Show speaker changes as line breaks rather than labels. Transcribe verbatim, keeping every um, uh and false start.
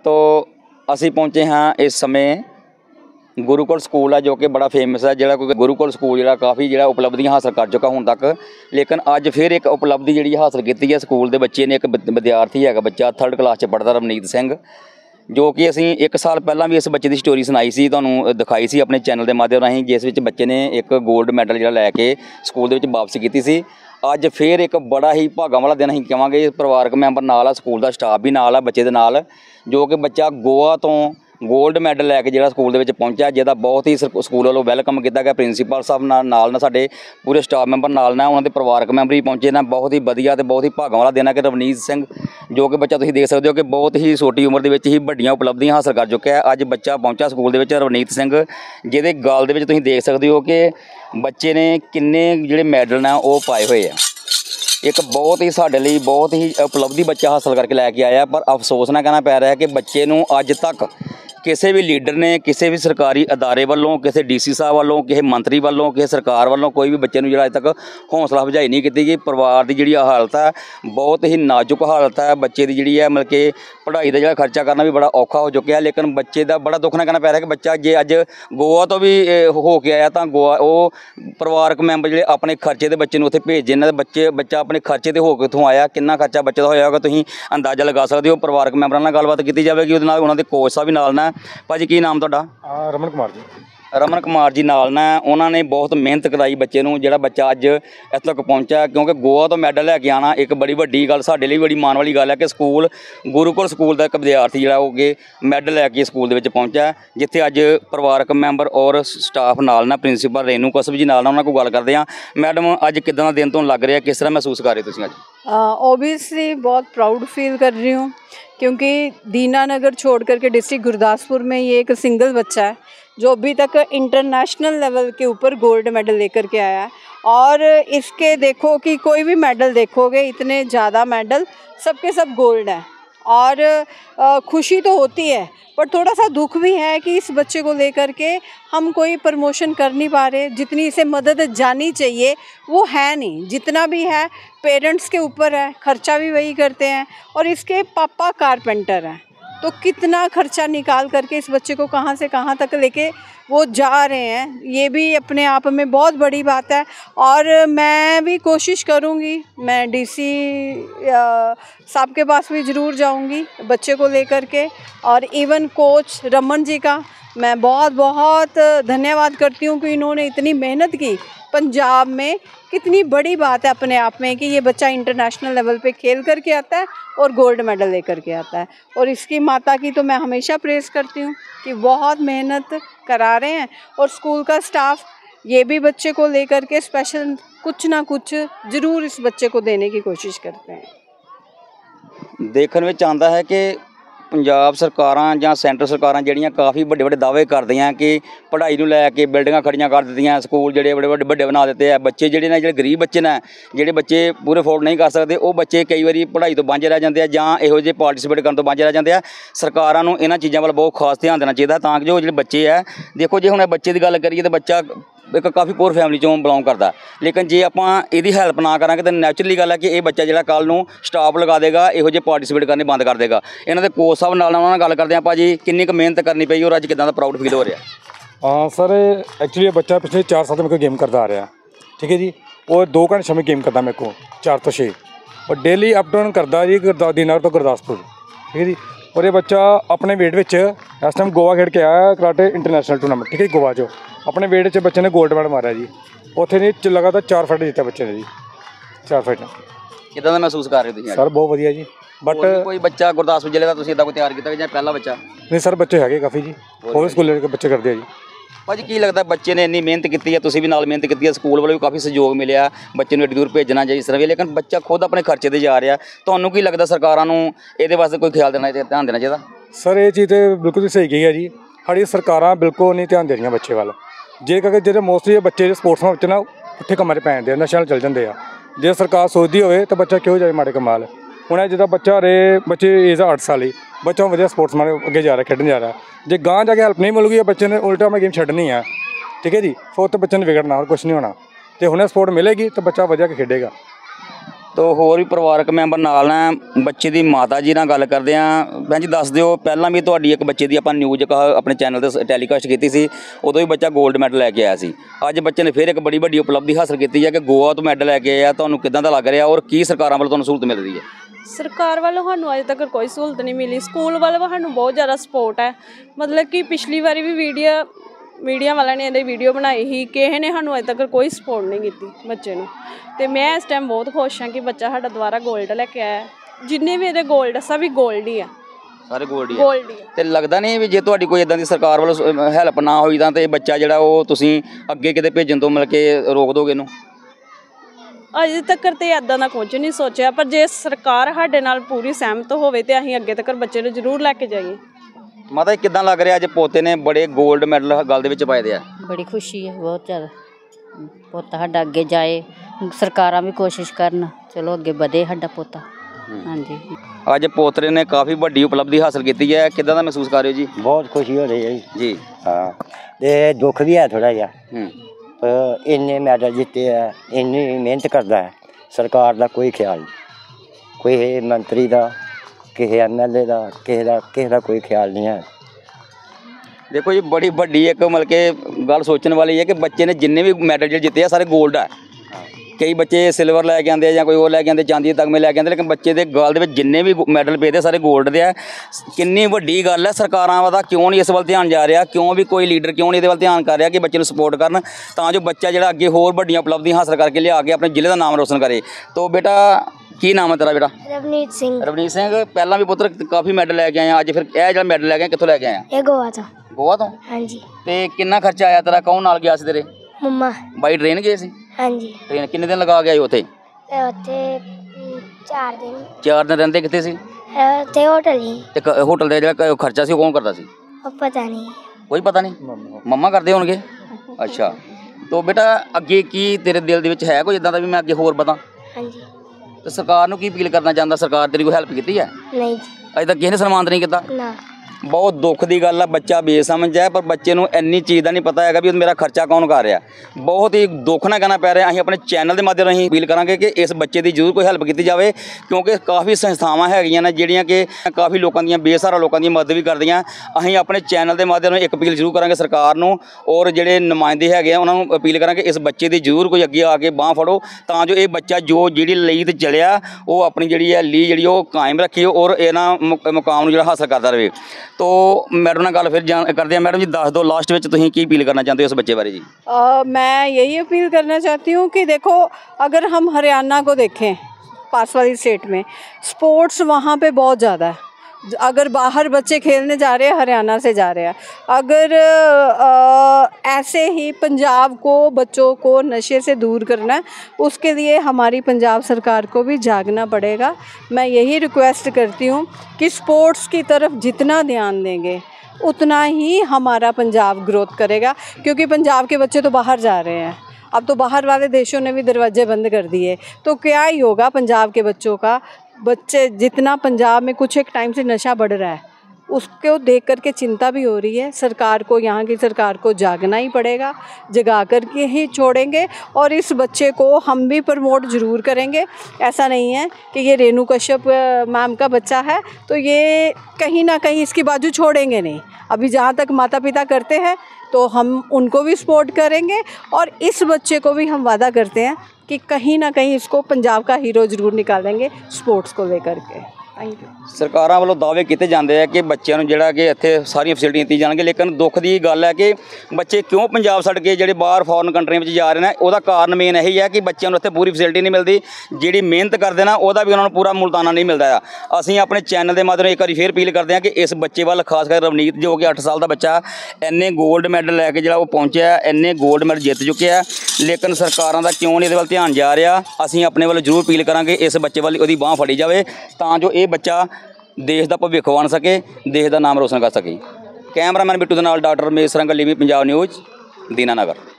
तो असी पहुँचे हाँ इस समय गुरुकुल स्कूल है जो कि बड़ा फेमस है, जो गुरुकुल स्कूल जो काफ़ी जो उपलब्धियां हासिल कर चुका हूँ तक। लेकिन अज फिर एक उपलब्धि जी हासिल की है स्कूल के बच्चे ने, एक विद्यार्थी है बच्चा थर्ड क्लास पढ़ता रवनीत सिंह, जो कि असी एक साल पहला भी इस बच्चे की स्टोरी सुनाई सी, तुहानूं दिखाई सी अपने चैनल के माध्यम राहीं, जिस विच बच्चे ने एक गोल्ड मैडल जो लैके स्कूल के वापसी की सी। अज फिर एक बड़ा ही भागां वाला दिन असीं कहांगे, परिवारक मैंबर नाल आ, स्कूल का स्टाफ भी नाल आ बच्चे दे नाल, जो कि बच्चा गोवा तो गोल्ड मैडल लैके जो स्कूल के पहुंचा, जिहदा बहुत ही स्कूल वालों वैलकम किया गया। प्रिंसीपल साहब नाल ना साडे पूरे स्टाफ मैंबर नाल ना उन्होंने परिवारक मैंबर भी पहुंचे ना। बहुत ही वधिया ते बहुत ही भागां वाला दिन है कि रवनीत सिंह जो कि बच्चा तुसीं देख सकते हो कि बहुत ही छोटी उम्र दे विच ही वड्डियां उपलब्धियां हासिल कर चुका है। अज बच्चा पहुंचा स्कूल के विच रवनीत सिंह, जिहदे गल दे विच तुसीं देख सकते हो कि बच्चे ने किन्ने जिहड़े मैडल ने वो पाए हुए हैं। एक बहुत ही साडे लई बहुत ही उपलब्धि बच्चा हासिल करके लैके आया, पर अफसोस ना कहना पै रहा है कि बच्चे नूं अज तक किसी भी लीडर ने, किसी भी सरकारी अदारे वालों, किसी डी सी साहब वालों, किसी मंत्री वालों, किसी सरकार वालों कोई भी बच्चे नूं जिहड़ा अज तक हौसला अफजाई नहीं की गई। परिवार की जिहड़ी हालत है बहुत ही नाजुक हालत है, बच्चे की जिहड़ी है मतलब कि पढ़ाई का जिहड़ा खर्चा करना भी बड़ा औखा हो चुका है। लेकिन बच्चे का बड़ा दुख ना कहना पै रहा है कि बच्चा जे अज गोवा तो भी हो के आया तो गोवा वो परिवारक मैंबर जिहड़े अपने खर्चे के बच्चे नूं उत्थे भेजे ने, बच्चे बच्चा अपने खर्चे ते हो के उत्थों आया, कितना खर्चा बच्चे का होया होगा तुसीं अंदाजा लगा सकते हो। परिवारक मैंबरां नाल गलबात की जाएगी, उहदे नाल उहनां दे कोच साहब भी नाल ना। भाजी की नाम तुहाडा?
रमन कुमार जी।
रमन कुमार जी नाल ना, उन्होंने बहुत मेहनत कराई बच्चे नूं, जिहड़ा बच्चा अज इत्थे तक पहुंचा। क्योंकि गोवा तो मैडल लैके आना एक बड़ी वड्डी गल, साडे लई बड़ी माण वाली गल है कि स्कूल गुरुकुल स्कूल का एक विद्यार्थी जिहड़ा हो के मैडल लैके स्कूल दे विच पहुंचा, जिथे अज परिवारक मैंबर और स्टाफ नाल ना, प्रिंसीपल रेनू कौसब जी नाल ना, उन्हां कोल गल करदे आं। मैडम अज किदां दा दिन तुहानूं लग रहा, किस तरह महसूस कर रहे तुसीं अज?
ऑब्वियसली बहुत प्राउड फील कर रही हूँ, क्योंकि दीनानगर छोड़ करके डिस्ट्रिक्ट गुरदासपुर में ये एक सिंगल बच्चा है जो अभी तक इंटरनेशनल लेवल के ऊपर गोल्ड मेडल लेकर के आया है। और इसके देखो कि कोई भी मेडल देखोगे, इतने ज़्यादा मेडल सबके सब गोल्ड हैं। और खुशी तो होती है, पर थोड़ा सा दुख भी है कि इस बच्चे को लेकर के हम कोई प्रमोशन कर नहीं पा रहे। जितनी इसे मदद जानी चाहिए वो है नहीं, जितना भी है पेरेंट्स के ऊपर है, खर्चा भी वही करते हैं। और इसके पापा कारपेंटर हैं, तो कितना खर्चा निकाल करके इस बच्चे को कहाँ से कहाँ तक लेके वो जा रहे हैं, ये भी अपने आप में बहुत बड़ी बात है। और मैं भी कोशिश करूँगी, मैं डीसी साहब के पास भी ज़रूर जाऊँगी बच्चे को लेकर के। और इवन कोच रमन जी का मैं बहुत बहुत धन्यवाद करती हूँ कि इन्होंने इतनी मेहनत की। पंजाब में कितनी बड़ी बात है अपने आप में कि ये बच्चा इंटरनेशनल लेवल पे खेल करके आता है और गोल्ड मेडल लेकर के आता है। और इसकी माता की तो मैं हमेशा प्रेज़ करती हूँ कि बहुत मेहनत करा रहे हैं। और स्कूल का स्टाफ ये भी बच्चे को लेकर के स्पेशल कुछ ना कुछ ज़रूर इस बच्चे को देने की कोशिश करते हैं।
देखने में आंदा है कि पंजाब सरकारां जां सेंटर सरकारां जिहड़ियां काफ़ी वड्डे वड्डे दावे करदियां कि पढ़ाई नूं लैके बिल्डिंगां खड़ियां कर दित्तियां, स्कूल जिहड़े बड़े बड़े वड्डे बना दित्ते हैं। बच्चे जिहड़े ने, जिहड़े गरीब बच्चे ने, जिहड़े बच्चे पूरे अफोर्ड नहीं कर सकते, वो बच्चे कई बारी पढ़ाई तो वांझे रह जाते हैं जां इहो जिहे पार्टिसिपेट करन तो वांझे रह जाते हैं। सरकारां नूं इन्हां चीज़ां वल बहुत खास ध्यान देना चाहिए, तां कि जो जिहड़े बच्चे है, देखो जे हुण बच्चे की गल करिए तो बच्चा एक काफ़ी पोर फैमिली चों बिलोंग करता, लेकिन जे आपां इहदी हैल्प ना करांगे तो नैचुरली गल है कि ये बच्चा जिहड़ा कल नूं स्टाप लगा देगा, इहो जिहे पार्टिसिपेट करने बंद कर देगा। इन्हां दे कोच साहब नाल उन्हां नाल गल करदे आं, भाजी किन्नी क मेहनत करनी पई और अज किदां दा प्राउड फील हो रहा?
हाँ सर, एक्चुअली बच्चा पिछले चार साल मेरे को गेम करता आ रहा, ठीक है जी। और दो घंटे शामी गेम करता मेरे को चार तो छे, और डेली अप डाउन करता जी दीनानगर तो गुरदासपुर, ठीक है जी। और ये बच्चा अपने वेट में इस टाइम गोवा खेल के आया कराटे इंटरनेशनल टूर्नामेंट, ठीक है गोवा जो अपने वेट च बच्चे ने गोल्ड मैडल मारा जी। उत्थे नहीं लगातार चार फाइट जीता बच्चे ने जी, चार फाइट।
किदां दा महसूस कर रहे हो
सर? बहुत वधिया जी। बट
कोई बच्चा गुरदासपुर जिले का तुसीं इदां कोई तैयार कीता जां पहला बच्चा?
नहीं सर, बच्चे है काफ़ी जी, और स्कूल के बच्चे करते हैं जी।
भाजी की लगता बच्चे ने इन्नी मेहनत की है, तुसीं भी नाल मेहनत की है, स्कूल वालों भी काफ़ी सहयोग मिले बच्चे एड्डी दूर भेजना चाहिए इस तरह भी, लेकिन बच्चा खुद अपने खर्चे ते जा रहा, तुहानूं की लगता सरकारां नूं इहदे वास्ते कोई ख्याल देना चाहिए, ध्यान देना चाहिए?
सर ये चीज़ तो बिल्कुल सही कही है जी, साड़ी सरकारां बिल्कुल नहीं ध्यान दे रही बच्चे वाल। जे करके जो मोस्टली बच्चे स्पोर्ट्स में बच्चे ना पुट्ठे कम्मां च पै जांदे, नशे चल जाते हैं। जे सरकार सोचती हो तो बच्चा क्यों जाए माड़े कमाल। हुण जिद्दां बच्चा रहे, बच्चे एज अठ साल ही बच्चा वधिया स्पोर्ट्स मैन अगे जा रहा, खेडन जा रहा। जे गांह जाके हैल्प नहीं मिलूगी बच्चे ने उल्टा मैं गेम छड्डनी है, ठीक है जी। फिर तो बच्चे ने बिगड़ना और कुछ नहीं होना। तो हुणे सपोर्ट मिलेगी तो बच्चा वधिया के खेडेगा।
ਤੋ ਹੋਰ ਵੀ ਪਰਿਵਾਰਕ ਮੈਂਬਰ ਨਾਲ ਨੇ। ਬੱਚੇ ਦੀ ਮਾਤਾ ਜੀ ਨਾਲ ਗੱਲ ਕਰਦੇ ਆ। ਭੈਣ ਜੀ ਦੱਸ ਦਿਓ, ਪਹਿਲਾਂ ਵੀ ਤੁਹਾਡੀ ਇੱਕ ਬੱਚੇ ਦੀ ਆਪਾਂ ਨਿਊਜ਼ ਆਪਣੇ ਚੈਨਲ ਤੇ ਟੈਲੀਕਾਸਟ ਕੀਤੀ ਸੀ, ਉਦੋਂ ਵੀ ਬੱਚਾ 골ਡ ਮੈਡਲ ਲੈ ਕੇ ਆਇਆ ਸੀ। ਅੱਜ ਬੱਚੇ ਨੇ ਫਿਰ ਇੱਕ ਬੜੀ ਵੱਡੀ ਉਪਲਬਧੀ ਹਾਸਲ ਕੀਤੀ ਹੈ ਕਿ ਗੋਆ ਤੋਂ ਮੈਡਲ ਲੈ ਕੇ ਆਇਆ। ਤੁਹਾਨੂੰ ਕਿੱਦਾਂ ਦਾ ਲੱਗ ਰਿਹਾ ਔਰ ਕੀ ਸਰਕਾਰਾਂ ਵੱਲੋਂ ਤੁਹਾਨੂੰ ਸਹੂਲਤ ਮਿਲ ਰਹੀ ਹੈ?
ਸਰਕਾਰ ਵੱਲੋਂ ਸਾਨੂੰ ਅਜੇ ਤੱਕ ਕੋਈ ਸਹੂਲਤ ਨਹੀਂ ਮਿਲੀ। ਸਕੂਲ ਵੱਲੋਂ ਸਾਨੂੰ ਬਹੁਤ ਜ਼ਿਆਦਾ ਸਪੋਰਟ ਹੈ। ਮਤਲਬ ਕਿ ਪਿਛਲੀ ਵਾਰੀ ਵੀ ਵੀਡੀਓ ਮੀਡੀਆ ਵਾਲਿਆਂ ਨੇ ਇਹਦੀ ਵੀਡੀਓ ਬਣਾਈ ਸੀ, ਕਿਸੇ ਨੇ ਸਾਨੂੰ ਅਜੇ ਤੱਕ ਕੋਈ ਸਪੋਰਟ ਨਹੀਂ ਕੀਤੀ ਬੱਚੇ ਨੂੰ। ਤੇ ਮੈਂ ਇਸ ਟਾਈਮ ਬਹੁਤ ਖੁਸ਼ ਹਾਂ ਕਿ ਬੱਚਾ ਸਾਡਾ ਦੁਬਾਰਾ 골ਡ ਲੈ ਕੇ ਆਇਆ। ਜਿੰਨੇ ਵੀ ਇਹਦੇ 골ਡ ਸਭ ਵੀ 골ਡ ਹੀ ਆ,
ਸਾਰੇ 골ਡ ਹੀ
골ਡ ਹੀ ਆ।
ਤੇ ਲੱਗਦਾ ਨਹੀਂ ਵੀ ਜੇ ਤੁਹਾਡੀ ਕੋਈ ਇਦਾਂ ਦੀ ਸਰਕਾਰ ਵੱਲੋਂ ਹੈਲਪ ਨਾ ਹੋਈ ਤਾਂ ਤੇ ਬੱਚਾ ਜਿਹੜਾ ਉਹ ਤੁਸੀਂ ਅੱਗੇ ਕਿਤੇ ਭੇਜਣ ਤੋਂ ਮਿਲ ਕੇ ਰੋਕ ਦੋਗੇ ਇਹਨੂੰ?
ਅਜੇ ਤੱਕ ਤੇ ਇੱਦਾਂ ਦਾ ਕੁਝ ਨਹੀਂ ਸੋਚਿਆ, ਪਰ ਜੇ ਸਰਕਾਰ ਸਾਡੇ ਨਾਲ ਪੂਰੀ ਸਹਿਮਤ ਹੋਵੇ ਤੇ ਅਸੀਂ ਅੱਗੇ ਤੱਕ ਬੱਚੇ ਨੂੰ ਜ਼ਰੂਰ ਲੈ ਕੇ ਜਾਈਏ।
ਮਾਤਾ ਜੀ ਕਿੱਦਾਂ ਲੱਗ ਰਿਹਾ ਅੱਜ ਪੋਤੇ ਨੇ ਬੜੇ 골ਡ ਮੈਡਲ ਗੱਲ ਦੇ ਵਿੱਚ ਪਾਏ ਦੇ ਆ?
ਬੜੀ ਖੁਸ਼ੀ ਹੈ, ਬਹੁਤ ਜ਼ਿਆਦਾ। ਪੁੱਤ ਸਾਡਾ ਅੱਗੇ ਜਾਏ, ਸਰਕਾਰਾਂ ਵੀ ਕੋਸ਼ਿਸ਼ ਕਰਨ, ਚਲੋ ਅੱਗੇ ਵਧੇ ਸਾਡਾ ਪੋਤਾ। ਹਾਂਜੀ,
ਅੱਜ ਪੋਤਰੇ ਨੇ ਕਾਫੀ ਵੱਡੀ ਉਪਲਬਧੀ ਹਾਸਲ ਕੀਤੀ ਹੈ, ਕਿੱਦਾਂ ਦਾ ਮਹਿਸੂਸ ਕਰ ਰਹੇ ਹੋ ਜੀ?
ਬਹੁਤ ਖੁਸ਼ੀ ਹੋ ਰਹੀ ਹੈ
ਜੀ।
ਹਾਂ, ਤੇ ਦੁੱਖ ਵੀ ਹੈ ਥੋੜਾ ਜਿਹਾ,
ਹੂੰ,
ਪਰ ਇੰਨੇ ਮੈਡਲ ਜਿੱਤੇ ਆ, ਇੰਨੀ ਮਿਹਨਤ ਕਰਦਾ ਹੈ, ਸਰਕਾਰ ਦਾ ਕੋਈ ਖਿਆਲ ਨਹੀਂ, ਕੋਈ ਮੰਤਰੀ ਦਾ, ਕਿਸੇ ਐਮ ਐਲ ਏ ਦਾ, ਕਿਸੇ ਦਾ ਕਿਸੇ ਦਾ ਕੋਈ ਖਿਆਲ ਨਹੀਂ ਹੈ।
ਦੇਖੋ ਜੀ ਬੜੀ ਵੱਡੀ ਇੱਕ ਮਤਲਬ ਕਿ ਗੱਲ ਸੋਚਣ ਵਾਲੀ ਹੈ ਕਿ ਬੱਚੇ ਨੇ ਜਿੰਨੇ ਵੀ ਮੈਡਲ ਜਿਹੜੇ ਜਿੱਤੇ ਆ ਸਾਰੇ 골ਡ ਆ। ਕਈ ਬੱਚੇ ਸਿਲਵਰ ਲੈ ਕੇ ਆਉਂਦੇ ਆ ਜਾਂ ਕੋਈ ਹੋਰ ਲੈ ਕੇ ਆਉਂਦੇ, ਚਾਂਦੀ ਦੇ ਤਗਮੇ ਲੈ ਕੇ ਆਉਂਦੇ, ਲੇਕਿਨ ਬੱਚੇ ਦੇ ਗਲ ਦੇ ਵਿੱਚ ਜਿੰਨੇ ਵੀ ਮੈਡਲ ਪਏ ਦੇ ਸਾਰੇ 골ਡ ਦੇ ਆ। ਕਿੰਨੀ ਵੱਡੀ ਗੱਲ ਹੈ। ਸਰਕਾਰਾਂ ਦਾ ਕਿਉਂ ਨਹੀਂ ਇਸ ਵੱਲ ਧਿਆਨ ਜਾ ਰਿਹਾ? ਕਿਉਂ ਵੀ ਕੋਈ ਲੀਡਰ ਕਿਉਂ ਨਹੀਂ ਇਹਦੇ ਵੱਲ ਧਿਆਨ ਕਰ ਰਿਹਾ ਕਿ ਬੱਚੇ ਨੂੰ ਸਪੋਰਟ ਕਰਨ, ਤਾਂ ਜੋ ਬੱਚਾ ਜਿਹੜਾ ਅੱਗੇ ਹੋਰ ਵੱਡੀਆਂ ਉਪਲਬਧੀਆਂ ਹਾਸਲ ਕਰਕੇ ਲਿਆ ਕੇ ਆਪਣੇ ਜ਼ਿਲ੍ਹੇ ਦਾ ਨਾਮ ਰੋਸ਼ਨ ਕਰੇ। ਤੋ ਬੇਟਾ ਕੀ ਨਾਮ ਹੈ ਤੇਰਾ ਬੇਟਾ?
ਰਵਨੀਤ ਸਿੰਘ।
ਰਵਨੀਤ ਸਿੰਘ, ਪਹਿਲਾਂ ਵੀ ਪੁੱਤਰ ਕਾਫੀ ਮੈਡਲ ਲੈ ਕੇ ਆਏ ਆ, ਅੱਜ ਫਿਰ ਇਹ ਜਿਹੜਾ ਮੈਡਲ ਲੈ ਕੇ ਆਏ ਕਿੱਥੋਂ ਲੈ ਕੇ ਆਏ ਆ?
ਇਹ ਗੋਆ ਤੋਂ।
ਗੋਆ ਤੋਂ?
ਹਾਂਜੀ।
ਤੇ ਕਿੰਨਾ ਖਰਚਾ ਆਇਆ ਤੇਰਾ? ਕੌਣ ਨਾਲ ਗਿਆ ਸੀ ਤੇਰੇ?
ਮੰਮਾ।
ਬਾਈ ਟ੍ਰੇਨ ਗਏ ਸੀ?
ਹਾਂਜੀ।
ਟ੍ਰੇਨ ਕਿੰਨੇ ਦਿਨ ਲਗਾ ਕੇ ਆਏ ਉੱਥੇ?
ਤੇ ਉੱਥੇ ਅਮ, ਚਾਰ ਦਿਨ।
ਚਾਰ ਦਿਨ ਰਹਿੰਦੇ ਕਿੱਥੇ ਸੀ?
ਅਹ, ਉੱਥੇ ਹੋਟਲ ਹੀ।
ਤੇ ਕ- ਹੋਟਲ ਦਾ ਜਿਹੜਾ ਕ- ਖਰਚਾ ਸੀ ਉਹ ਕੌਣ ਕਰਦਾ ਸੀ?
ਉਹ ਪਤਾ ਨਹੀਂ।
ਕੋਈ ਪਤਾ ਨਹੀਂ, ਮੰਮਾ ਕਰਦੇ ਹੋਣਗੇ। ਅੱਛਾ, ਤੋ ਬੇਟਾ ਅੱਗੇ ਕੀ ਤੇਰੇ ਦਿਲ ਦੇ ਵਿੱਚ ਹੈ ਕੋਈ ਇਦਾਂ ਦਾ ਵੀ ਮੈਂ ਅੱਗੇ ਹੋਰ ਵਧਾਂ?
ਹਾਂਜੀ।
ਤੇ ਸਰਕਾਰ ਨੂੰ ਕੀ ਅਪੀਲ ਕਰਨਾ ਚਾਹੁੰਦਾ? ਸਰਕਾਰ ਤੇਰੀ ਕੋਈ ਹੈਲਪ ਕੀਤੀ ਹੈ?
ਨਹੀਂ।
ਅਜੇ ਤੱਕ ਕਿਸੇ ਨੇ ਸਨਮਾਨਿਤ ਨਹੀਂ ਕੀਤਾ?
ਨਾ।
ਬਹੁਤ ਦੁੱਖ ਦੀ ਗੱਲ ਆ। ਬੱਚਾ ਬੇਸਮਝ ਹੈ, ਪਰ ਬੱਚੇ ਨੂੰ ਇੰਨੀ ਚੀਜ਼ ਦਾ ਨਹੀਂ ਪਤਾ ਹੈਗਾ ਵੀ ਮੇਰਾ ਖਰਚਾ ਕੌਣ ਕਰ ਰਿਹਾ। ਬਹੁਤ ਹੀ ਦੁੱਖ ਨਾਲ ਕਹਿਣਾ ਪੈ ਰਿਹਾ। ਅਸੀਂ ਆਪਣੇ ਚੈਨਲ ਦੇ ਮਾਧਿਅਮ ਰਾਹੀਂ ਅਪੀਲ ਕਰਾਂਗੇ ਕਿ ਇਸ ਬੱਚੇ ਦੀ ਜ਼ਰੂਰ ਕੋਈ ਹੈਲਪ ਕੀਤੀ ਜਾਵੇ, ਕਿਉਂਕਿ ਕਾਫੀ ਸੰਸਥਾਵਾਂ ਹੈਗੀਆਂ ਨੇ ਜਿਹੜੀਆਂ ਕਿ ਕਾਫੀ ਲੋਕਾਂ ਦੀਆਂ ਬੇਸਹਾਰਾ ਲੋਕਾਂ ਦੀ ਮਦਦ ਵੀ ਕਰਦੀਆਂ। ਅਸੀਂ ਆਪਣੇ ਚੈਨਲ ਦੇ ਮਾਧਿਅਮ ਰਾਹੀਂ ਇੱਕ ਅਪੀਲ ਜ਼ਰੂਰ ਕਰਾਂਗੇ ਸਰਕਾਰ ਨੂੰ, ਔਰ ਜਿਹੜੇ ਨੁਮਾਇੰਦੇ ਹੈਗੇ ਆ ਉਹਨਾਂ ਨੂੰ ਅਪੀਲ ਕਰਾਂਗੇ ਇਸ ਬੱਚੇ ਦੀ ਜ਼ਰੂਰ ਕੋਈ ਅੱਗੇ ਆ ਕੇ ਬਾਂਹ ਫੜੋ, ਤਾਂ ਜੋ ਇਹ ਬੱਚਾ ਜੋ ਜਿਹੜੀ ਲਈ ਤੇ ਚਲਿਆ ਉਹ ਆਪਣੀ ਜਿਹੜੀ ਹੈ ਲੀ ਜਿਹੜੀ ਉਹ ਕਾਇਮ ਰੱਖੀ ਔਰ ਇਹਨਾਂ ਮੁਕ- ਮੁਕਾਮ ਨੂੰ ਜਿਹੜਾ ਹਾਸਲ ਕਰਦਾ ਰਹੇ। ਤੋ मैडम ਨਾਲ ਗੱਲ ਫਿਰ ਜਾਣ ਕਰਦੇ हैं। मैडम जी दस दो लास्ट में तुम की अपील करना चाहते हो इस बच्चे बारे जी?
अ, मैं यही अपील करना चाहती हूँ कि देखो, अगर हम हरियाणा को देखें, पास वाली स्टेट में स्पोर्ट्स वहाँ पे बहुत ज़्यादा है। अगर बाहर बच्चे खेलने जा रहे हैं, हरियाणा से जा रहे हैं। अगर आ, ऐसे ही पंजाब को बच्चों को नशे से दूर करना है, उसके लिए हमारी पंजाब सरकार को भी जागना पड़ेगा। मैं यही रिक्वेस्ट करती हूँ कि स्पोर्ट्स की तरफ जितना ध्यान देंगे उतना ही हमारा पंजाब ग्रोथ करेगा, क्योंकि पंजाब के बच्चे तो बाहर जा रहे हैं। अब तो बाहर वाले देशों ने भी दरवाजे बंद कर दिए, तो क्या ही होगा पंजाब के बच्चों का। बच्चे जितना पंजाब में कुछ एक टाइम से नशा बढ़ रहा है, उसको देख कर के चिंता भी हो रही है। सरकार को, यहाँ की सरकार को जागना ही पड़ेगा, जगा कर के ही छोड़ेंगे। और इस बच्चे को हम भी प्रमोट ज़रूर करेंगे। ऐसा नहीं है कि ये रेणु कश्यप मैम का बच्चा है तो ये कहीं ना कहीं इसकी बाजू छोड़ेंगे नहीं। अभी जहाँ तक माता पिता करते हैं तो हम उनको भी सपोर्ट करेंगे, और इस बच्चे को भी हम वादा करते हैं कि कहीं ना कहीं इसको पंजाब का हीरो ज़रूर निकालेंगे स्पोर्ट्स को लेकर के। Thank you.
ਸਰਕਾਰਾਂ ਵੱਲੋਂ ਦਾਅਵੇ ਕੀਤੇ ਜਾਂਦੇ ਆ ਕਿ ਬੱਚਿਆਂ ਨੂੰ ਜਿਹੜਾ ਕਿ ਇੱਥੇ ਸਾਰੀਆਂ ਫੈਸਿਲਿਟੀਆਂ ਦਿੱਤੀਆਂ ਜਾਣਗੀਆਂ, ਲੇਕਿਨ ਦੁੱਖ ਦੀ ਗੱਲ ਹੈ ਕਿ ਬੱਚੇ ਕਿਉਂ ਪੰਜਾਬ ਛੱਡ ਕੇ ਜਿਹੜੇ ਬਾਹਰ ਫੋਰਨ ਕੰਟਰੀਆਂ ਵਿੱਚ ਜਾ ਰਹੇ ਨੇ, ਉਹਦਾ ਕਾਰਨ ਮੇਨ ਇਹੀ ਹੈ ਕਿ ਬੱਚਿਆਂ ਨੂੰ ਇੱਥੇ ਪੂਰੀ ਫੈਸਿਲਿਟੀ ਨਹੀਂ ਮਿਲਦੀ। ਜਿਹੜੀ ਮਿਹਨਤ ਕਰਦੇ ਨਾ ਉਹਦਾ ਵੀ ਉਹਨਾਂ ਨੂੰ ਪੂਰਾ ਮੁਲਤਾਨਾ ਨਹੀਂ ਮਿਲਦਾ ਆ। ਅਸੀਂ ਆਪਣੇ ਚੈਨਲ ਦੇ ਮਾਧਿਅਮ ਇੱਕ ਵਾਰੀ ਫੇਰ ਅਪੀਲ ਕਰਦੇ ਹਾਂ ਕਿ ਇਸ ਬੱਚੇ ਵੱਲ ਖਾਸ ਕਰ ਰਵਨੀਤ ਜੋ ਕਿ ਅੱਠ ਸਾਲ ਦਾ ਬੱਚਾ ਇੰਨੇ 골ਡ ਮੈਡਲ ਲੈ ਕੇ ਜਿਹੜਾ ਉਹ ਪਹੁੰਚਿਆ, ਇੰਨੇ 골ਡ ਮੈਡਲ ਜਿੱਤ ਚੁੱਕਿਆ, ਲੇਕਿਨ ਸਰਕਾਰਾਂ ਦਾ ਕਿਉਂ ਨਹੀਂ ਇਹਦੇ ਵੱਲ ਧਿਆਨ ਜਾ ਰਿਹਾ। ਅਸੀਂ ਆਪਣੇ ਵੱਲੋਂ ਜ਼ਰੂਰ ਅਪੀਲ ਕਰਾਂਗੇ ਇਸ ਬੱਚੇ ਵੱਲ ਉਹਦੀ ਬਾਂਹ ਫੜੀ ਜਾਵੇ, ਤਾਂ ਜੋ ਇਹ ਬੱਚਾ ਦੇਸ਼ ਦਾ ਭਵਿੱਖ ਬਣ ਸਕੇ, ਦੇਸ਼ ਦਾ ਨਾਮ ਰੋਸ਼ਨ ਕਰ ਸਕੇ। ਕੈਮਰਾਮੈਨ ਬਿੱਟੂ ਦੇ ਨਾਲ ਡਾਕਟਰ ਰਮੇਸ਼ ਰੰਗਲ, ਲੀਵੀ ਪੰਜਾਬ ਨਿਊਜ਼, ਦੀਨਾਨਗਰ।